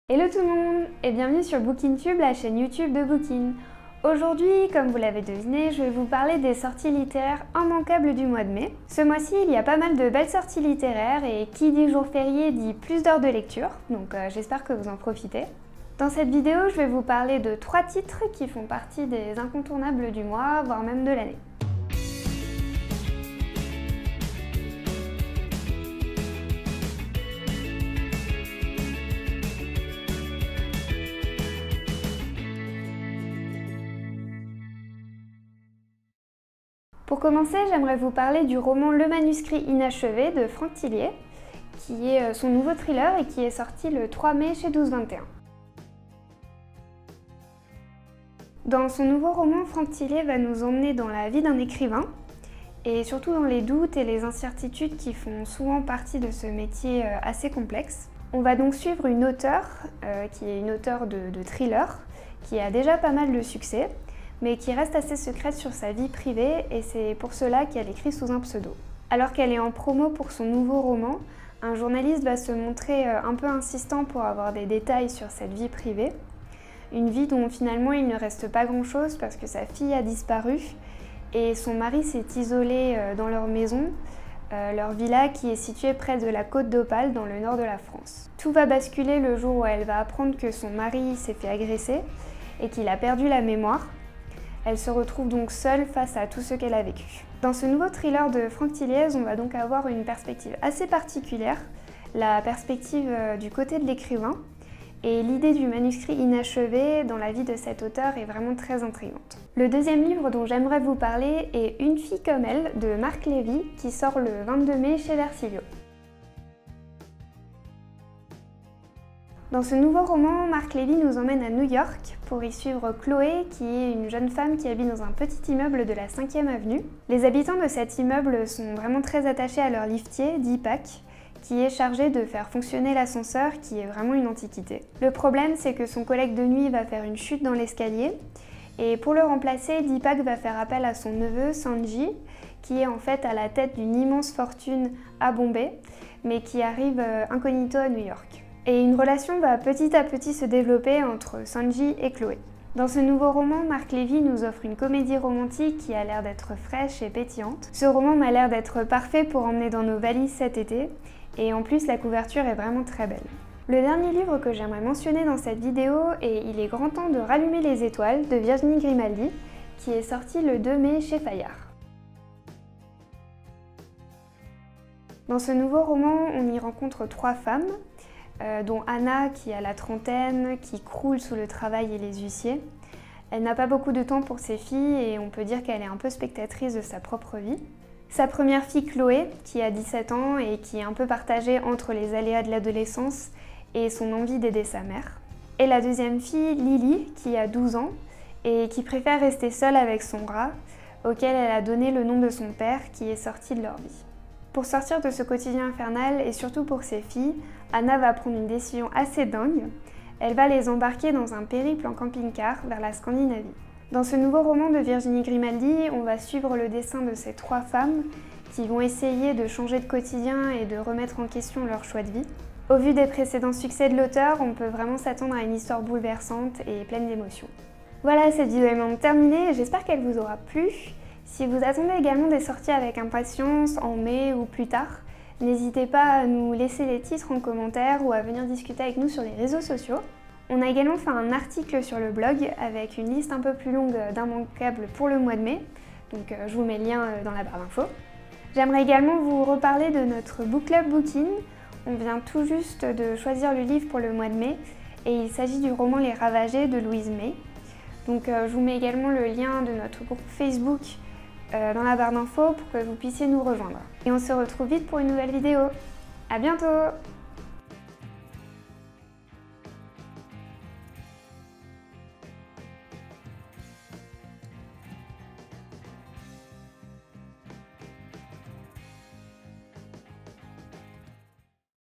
Hello tout le monde et bienvenue sur BookingTube, la chaîne YouTube de Bookin. Aujourd'hui, comme vous l'avez deviné, je vais vous parler des sorties littéraires immanquables du mois de mai. Ce mois-ci, il y a pas mal de belles sorties littéraires et qui dit jour férié dit plus d'heures de lecture, donc j'espère que vous en profitez. Dans cette vidéo, je vais vous parler de 3 titres qui font partie des incontournables du mois, voire même de l'année. Pour commencer, j'aimerais vous parler du roman Le manuscrit inachevé de Franck Thilliez, qui est son nouveau thriller et qui est sorti le 3 mai chez 1221. Dans son nouveau roman, Franck Thilliez va nous emmener dans la vie d'un écrivain, et surtout dans les doutes et les incertitudes qui font souvent partie de ce métier assez complexe. On va donc suivre une auteure, qui est une auteure de thriller, qui a déjà pas mal de succès, mais qui reste assez secrète sur sa vie privée et c'est pour cela qu'elle écrit sous un pseudo. Alors qu'elle est en promo pour son nouveau roman, un journaliste va se montrer un peu insistant pour avoir des détails sur cette vie privée. Une vie dont finalement il ne reste pas grand-chose parce que sa fille a disparu et son mari s'est isolé dans leur maison, leur villa qui est située près de la côte d'Opale dans le nord de la France. Tout va basculer le jour où elle va apprendre que son mari s'est fait agresser et qu'il a perdu la mémoire. Elle se retrouve donc seule face à tout ce qu'elle a vécu. Dans ce nouveau thriller de Franck Thilliez, on va donc avoir une perspective assez particulière, la perspective du côté de l'écrivain, et l'idée du manuscrit inachevé dans la vie de cet auteur est vraiment très intrigante. Le deuxième livre dont j'aimerais vous parler est Une fille comme elle de Marc Lévy, qui sort le 22 mai chez Versilio. Dans ce nouveau roman, Marc Lévy nous emmène à New York pour y suivre Chloé, qui est une jeune femme qui habite dans un petit immeuble de la 5e avenue. Les habitants de cet immeuble sont vraiment très attachés à leur liftier, Deepak, qui est chargé de faire fonctionner l'ascenseur, qui est vraiment une antiquité. Le problème, c'est que son collègue de nuit va faire une chute dans l'escalier, et pour le remplacer, Deepak va faire appel à son neveu, Sanji, qui est en fait à la tête d'une immense fortune à Bombay, mais qui arrive incognito à New York. Et une relation va petit à petit se développer entre Sanji et Chloé. Dans ce nouveau roman, Marc Lévy nous offre une comédie romantique qui a l'air d'être fraîche et pétillante. Ce roman m'a l'air d'être parfait pour emmener dans nos valises cet été, et en plus la couverture est vraiment très belle. Le dernier livre que j'aimerais mentionner dans cette vidéo est Il est grand temps de rallumer les étoiles de Virginie Grimaldi, qui est sorti le 2 mai chez Fayard. Dans ce nouveau roman, on y rencontre 3 femmes, dont Anna qui a la trentaine, qui croule sous le travail et les huissiers. Elle n'a pas beaucoup de temps pour ses filles et on peut dire qu'elle est un peu spectatrice de sa propre vie. Sa première fille Chloé, qui a 17 ans et qui est un peu partagée entre les aléas de l'adolescence et son envie d'aider sa mère. Et la deuxième fille, Lily, qui a 12 ans et qui préfère rester seule avec son rat, auquel elle a donné le nom de son père qui est sorti de leur vie. Pour sortir de ce quotidien infernal et surtout pour ses filles, Anna va prendre une décision assez dingue. Elle va les embarquer dans un périple en camping-car vers la Scandinavie. Dans ce nouveau roman de Virginie Grimaldi, on va suivre le destin de ces 3 femmes qui vont essayer de changer de quotidien et de remettre en question leur choix de vie. Au vu des précédents succès de l'auteur, on peut vraiment s'attendre à une histoire bouleversante et pleine d'émotions. Voilà, cette vidéo est maintenant terminée, j'espère qu'elle vous aura plu. Si vous attendez également des sorties avec impatience en mai ou plus tard, n'hésitez pas à nous laisser les titres en commentaire ou à venir discuter avec nous sur les réseaux sociaux. On a également fait un article sur le blog avec une liste un peu plus longue d'immanquables pour le mois de mai, donc je vous mets le lien dans la barre d'infos. J'aimerais également vous reparler de notre book club Bookin. On vient tout juste de choisir le livre pour le mois de mai et il s'agit du roman Les Ravagés de Louise May. Donc je vous mets également le lien de notre groupe Facebook dans la barre d'infos pour que vous puissiez nous rejoindre. Et on se retrouve vite pour une nouvelle vidéo. À bientôt!